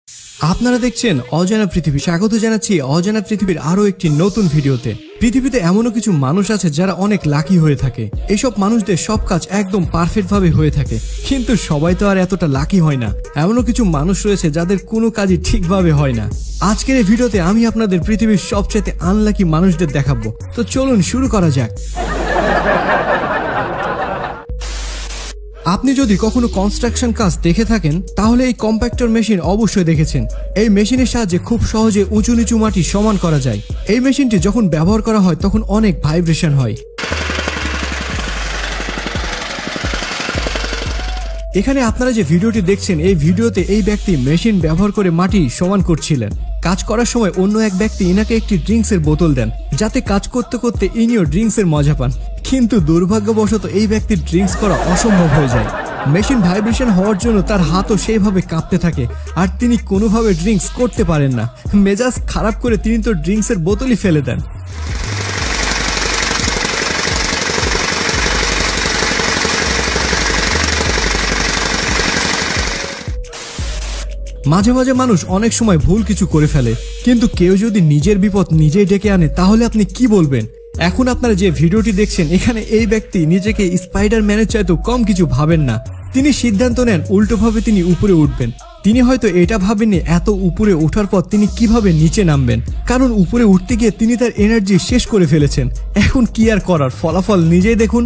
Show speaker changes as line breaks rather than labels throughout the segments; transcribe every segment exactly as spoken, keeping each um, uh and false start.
আপনারা দেখছেন অজানা পৃথিবী। স্বাগত জানাচ্ছি অজানা পৃথিবীর আরো একটি নতুন ভিডিওতে। পৃথিবীতে এমনও কিছু মানুষ আছে যারা অনেক লাকি হয়ে থাকে। এসব মানুষদের সব কাজ একদম পারফেক্ট ভাবে হয়ে থাকে, কিন্তু সবাই তো আর এতটা লাকি হয় না। এমনও কিছু মানুষ রয়েছে যাদের কোনো কাজই ঠিকভাবে হয় না। আজকের এই ভিডিওতে আমি আপনাদের পৃথিবীর সবচেয়ে আনলাকি মানুষদের দেখাবো। তো চলুন শুরু করা যাক। আপনি যদি কখনো কনস্ট্রাকশন কাজ দেখে থাকেন তাহলে এই কম্প্যাক্টর মেশিন অবশ্যই দেখেছেন। এই মেশিনের সাহায্যে খুব সহজে উঁচু নিচু মাটি সমান করা যায়। এই মেশিনটি যখন ব্যবহার করা হয় তখন অনেক ভাইব্রেশন হয়। এখানে আপনারা যে ভিডিওটি দেখছেন, এই ভিডিওতে এই ব্যক্তি মেশিন ব্যবহার করে মাটি সমান করছিলেন। কাজ করার সময় অন্য এক ব্যক্তি ইনাকে একটি ড্রিঙ্কসের বোতল দেন, যাতে কাজ করতে করতে ইনিও ড্রিঙ্কসের মজা পান। কিন্তু দুর্ভাগ্যবশত এই ব্যক্তির ড্রিঙ্কস করা অসম্ভব হয়ে যায়। মেশিন ভাইব্রেশন হওয়ার জন্য তার হাতও সেইভাবে কাঁপতে থাকে, আর তিনি কোনোভাবে ড্রিঙ্কস করতে পারেন না। মেজাজ খারাপ করে তিনি তো ড্রিঙ্কসের বোতলই ফেলে দেন। মাঝে মাঝে মানুষ অনেক সময় ভুল কিছু করে ফেলে, কিন্তু কেউ যদি নিজের বিপদ নিজেই ডেকে আনে তাহলে আপনি কি বলবেন? এখন আপনারা যে ভিডিওটি দেখছেন, এখানে এই ব্যক্তি নিজেকে স্পাইডারম্যানের চাইতেও কম কিছু ভাবেন না। তিনি সিদ্ধান্ত নেন উল্টোভাবে তিনি উপরে উঠবেন। তিনি হয়তো এটা ভাবেননি এত উপরে ওঠার পর তিনি কিভাবে নিচে নামবেন, কারণ উপরে উঠতে গিয়ে তিনি তার এনার্জি শেষ করে ফেলেছেন। এখন কি আর করার, ফলাফল নিজেই দেখুন।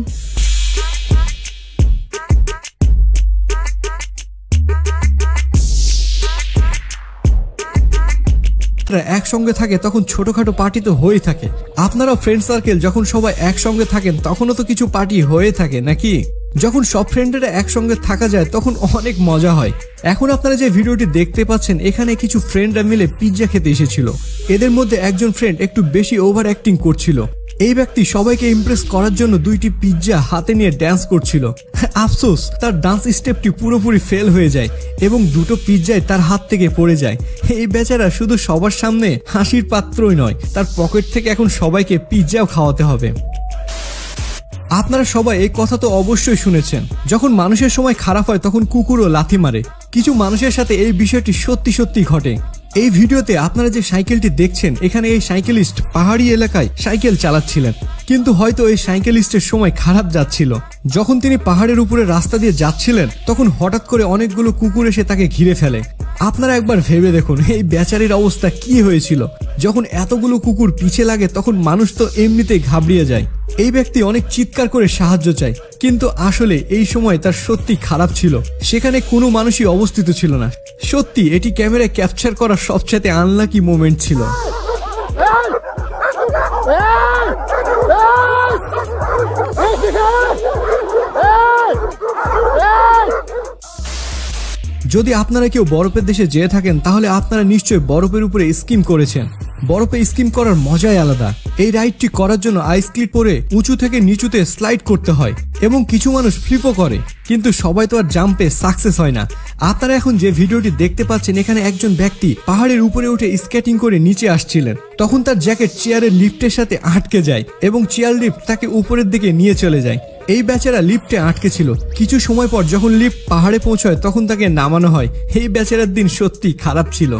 একসঙ্গে থাকে তখন ছোটখাটো পার্টি তো হয়েই থাকে। আপনারা ফ্রেন্ড সার্কেল যখন সবাই একসঙ্গে থাকেন তখনও তো কিছু পার্টি হয়ে থাকে নাকি? যখন সব ফ্রেন্ডেরা একসঙ্গে থাকা যায় তখন অনেক মজা হয়। এখন আপনারা যে ভিডিওটি দেখতে পাচ্ছেন, এখানে কিছু ফ্রেন্ডরা মিলে পিৎজা খেতে এসেছিল। এদের মধ্যে একজন ফ্রেন্ড একটু বেশি ওভার অ্যাক্টিং করছিল। এই ব্যক্তি সবাইকে ইমপ্রেস করার জন্য দুইটি পিৎজা হাতে নিয়ে ড্যান্স করছিল। আফসোস, তার ডান্স স্টেপটি পুরোপুরি ফেল হয়ে যায় এবং দুটো পিৎজাই তার হাত থেকে পড়ে যায়। এই বেচারা শুধু সবার সামনে হাসির পাত্রই নয়, তার পকেট থেকে এখন সবাইকে পিৎজাও খাওয়াতে হবে। আপনারা সবাই এই কথা তো অবশ্যই শুনেছেন, যখন মানুষের সময় খারাপ হয় তখন কুকুরও লাথি মারে। কিছু মানুষের সাথে এই বিষয়টি সত্যি সত্যি ঘটে। এই ভিডিওতে আপনারা যে সাইকেলটি দেখছেন, এখানে এই সাইকেলিস্ট পাহাড়ি এলাকায় সাইকেল চালাচ্ছিলেন, কিন্তু হয়তো এই সাইকেলিস্টের সময় খারাপ যাচ্ছিল। যখন তিনি পাহাড়ের উপরে রাস্তা দিয়ে যাচ্ছিলেন তখন হঠাৎ করে অনেকগুলো কুকুর এসে তাকে ঘিরে ফেলে। আপনারা একবার ভেবে দেখুন এই বেচারির অবস্থা কি হয়েছিল। যখন এতগুলো কুকুর পিছে লাগে তখন মানুষ তো এমনিতেই ঘাবড়িয়ে যায়। এই ব্যক্তি অনেক চিৎকার করে সাহায্য চায়, কিন্তু আসলে এই সময় তার সত্যি খারাপ ছিল। সেখানে কোনো মানুষই অবস্থিত ছিল না। সত্যি এটি ক্যামেরায় ক্যাপচার করা সবচেয়ে আনলাকি মোমেন্ট ছিল। যদি আপনারা কেউ বরফের দেশে যেয়ে থাকেন তাহলে আপনারা নিশ্চয়ই বরফের উপরে স্কিম করেছেন। বরফে স্কিম করার মজাই আলাদা। এই রাইডটি করার জন্য আইস ক্লিপ পরে উঁচু থেকে নিচুতে স্লাইড করতে হয় এবং কিছু মানুষ ফ্লিপও করে, কিন্তু সবাই তো আর জাম্পে সাকসেস হয় না। আপনারা এখন যে ভিডিওটি দেখতে পাচ্ছেন, এখানে একজন ব্যক্তি পাহাড়ের উপরে উঠে স্কেটিং করে নিচে আসছিলেন। তখন তার জ্যাকেট চেয়ারের লিফটের সাথে আটকে যায় এবং চেয়ার লিফট তাকে উপরের দিকে নিয়ে চলে যায়। এই বেচারা লিফটে আটকে ছিল। কিছু সময় পর যখন লিফট পাহাড়ে পৌঁছায় তখন তাকে নামানো হয়। এই বেচারার দিন সত্যি খারাপ ছিল।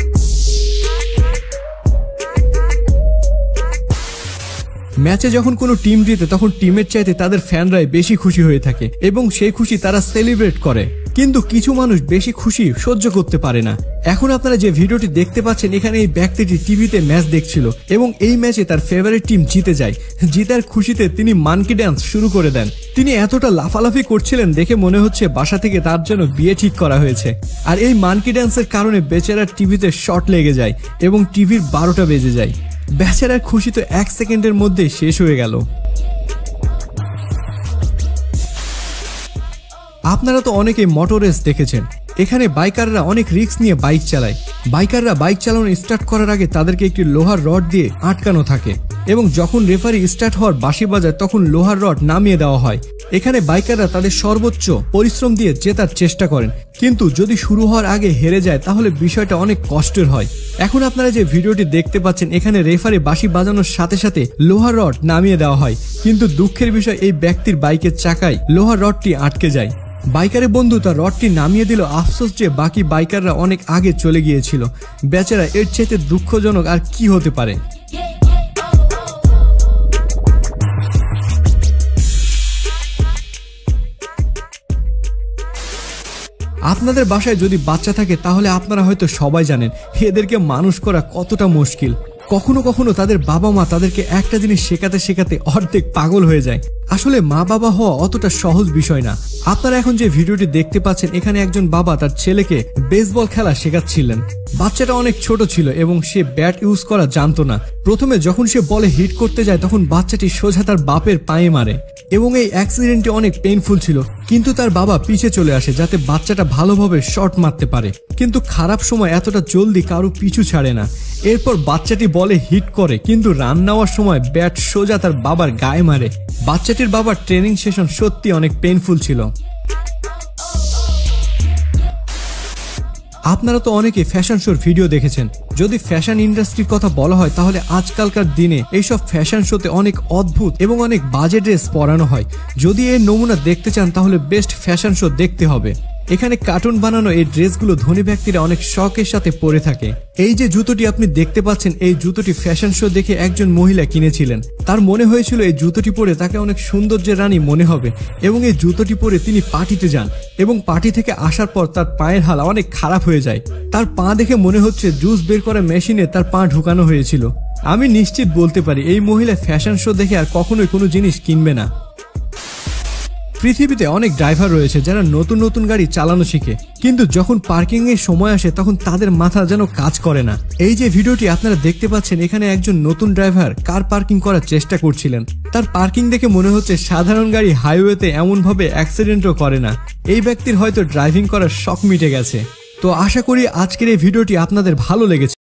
ম্যাচে যখন কোনো টিম জিতে তখন টিমের চাইতে তাদের ফ্যানরাই বেশি খুশি হয়ে থাকে এবং সেই খুশি তারা সেলিব্রেট করে, কিন্তু কিছু মানুষ বেশি খুশি সহ্য করতে পারে না। এখন আপনারা যে ভিডিওটি দেখতে পাচ্ছেন, এখানে এই ব্যক্তিটি টিভিতে ম্যাচ দেখছিল এবং এই ম্যাচে তার ফেভারিট টিম জিতে যায়। জিতার খুশিতে তিনি মানকি ড্যান্স শুরু করে দেন। তিনি এতটা লাফালাফি করছিলেন দেখে মনে হচ্ছে বাসা থেকে তার জন্য বিয়ে ঠিক করা হয়েছে। আর এই মানকি ড্যান্সের কারণে বেচারার টিভিতে শর্ট লেগে যায় এবং টিভির বারোটা বেজে যায়। বেচারার খুশি তো এক সেকেন্ডের মধ্যে শেষ হয়ে গেল। আপনারা তো অনেকেই মোটর রেস দেখেছেন। এখানে বাইকাররা অনেক রিস্ক নিয়ে বাইক চালায়। বাইকাররা বাইক চালানো স্টার্ট করার আগে তাদেরকে একটি লোহার রড দিয়ে আটকানো থাকে এবং যখন রেফারি স্টার্ট হওয়ার বাঁশি বাজায় তখন লোহার রড নামিয়ে দেওয়া হয় এখানে বাইকাররা তাদের সর্বোচ্চ পরিশ্রম দিয়ে জেতার চেষ্টা করেন, কিন্তু যদি শুরু হওয়ার আগে হেরে যায় তাহলে বিষয়টা অনেক কষ্টের হয়। এখন আপনারা যে ভিডিওটি দেখতে পাচ্ছেন, এখানে রেফারি বাঁশি বাজানোর সাথে সাথে লোহার রড নামিয়ে দেওয়া হয়, কিন্তু দুঃখের বিষয় এই ব্যক্তির বাইকের চাকায় লোহার রডটি আটকে যায়। বাইকারের বন্ধু তার রডটি নামিয়ে দিল, আফসোস যে বাকি বাইকাররা অনেক আগে চলে গিয়েছিল। বেচারা, এর চাইতে দুঃখজনক আর কি হতে পারে। আপনাদের বাসায় যদি বাচ্চা থাকে তাহলে আপনারা হয়তো সবাই জানেন এদেরকে মানুষ করা কতটা মুশকিল। কখনো কখনো তাদের বাবা মা তাদেরকে একটা জিনিস শেখাতে শেখাতে অর্ধেক পাগল হয়ে যায়। আসলে মা বাবা হওয়া অতটা সহজ বিষয় না। আপনারা এখন যে ভিডিওটি দেখতে পাচ্ছেন, এখানে একজন বাবা তার ছেলেকে বেসবল খেলা শেখাচ্ছিলেন। বাচ্চাটা অনেক ছোট ছিল এবং সে ব্যাট ইউজ করা জানতো না। প্রথমে যখন সে বলে হিট করতে যায় তখন বাচ্চাটি সোজা তার বাপের পায়ে মারে এবং এই অ্যাক্সিডেন্টটি অনেক পেইনফুল ছিল, কিন্তু তার বাবা পিছে চলে আসে যাতে বাচ্চাটা ভালোভাবে শট মারতে পারে। কিন্তু খারাপ সময় এতটা জলদি কারো পিছু ছাড়ে না। এরপর বাচ্চাটি বলে হিট করে, কিন্তু রান নেওয়ার সময় ব্যাট সোজা তার বাবার গায়ে মারে। বাচ্চাটির বাবার ট্রেনিং সেশন সত্যি অনেক পেইনফুল ছিল। আপনারা তো অনেকে ফ্যাশন শোর ভিডিও দেখেছেন। যদি ফ্যাশন ইন্ডাস্ট্রির কথা বলা হয় তাহলে আজকালকার দিনে এইসব ফ্যাশন শোতে অনেক অদ্ভুত এবং অনেক বাজে ড্রেস পরানো হয়। যদি এর নমুনা দেখতে চান তাহলে বেস্ট ফ্যাশন শো দেখতে হবে। এখানে কার্টুন বানানো এই ড্রেসগুলো ধনী ব্যক্তিরা অনেক শখের সাথে পরে থাকে। এই যে জুতোটি আপনি দেখতে পাচ্ছেন, এই জুতোটি ফ্যাশন শো দেখে একজন মহিলা কিনেছিলেন। তার মনে হয়েছিল এই জুতোটি পরে তাকে অনেক সৌন্দর্যের রানী মনে হবে এবং এই জুতোটি পরে তিনি পার্টিতে যান এবং পার্টি থেকে আসার পর তার পায়ের হাল অনেক খারাপ হয়ে যায়। তার পা দেখে মনে হচ্ছে জুস বের করা মেশিনে তার পা ঢুকানো হয়েছিল। আমি নিশ্চিত বলতে পারি এই মহিলা ফ্যাশন শো দেখে আর কখনোই কোনো জিনিস কিনবে না। পৃথিবীতে অনেক ড্রাইভার রয়েছে যারা নতুন নতুন গাড়ি চালানো শিখে, কিন্তু যখন পার্কিং এর সময় আসে তখন তাদের মাথা যেন কাজ করে না। এই যে ভিডিওটি আপনারা দেখতে পাচ্ছেন, এখানে একজন নতুন ড্রাইভার কার পার্কিং করার চেষ্টা করছিলেন। তার পার্কিং দেখে মনে হচ্ছে সাধারণ গাড়ি হাইওয়েতে এমনভাবে অ্যাক্সিডেন্টও করে না। এই ব্যক্তির হয়তো ড্রাইভিং করার শখ মিটে গেছে। তো আশা করি আজকের এই ভিডিওটি আপনাদের ভালো লেগেছে।